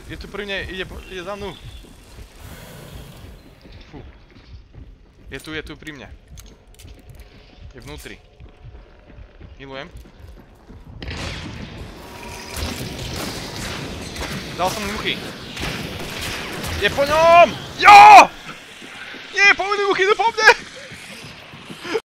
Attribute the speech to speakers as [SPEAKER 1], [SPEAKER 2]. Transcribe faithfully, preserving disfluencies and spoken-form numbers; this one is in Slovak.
[SPEAKER 1] je tu pri mne, ide, ide za mnou. Fú. Je tu, je tu pri mne. Je vnútri. Milujem. Dal som mu muchy. Je po ňom! Jo! Nie, povedli muchy, idú po mne!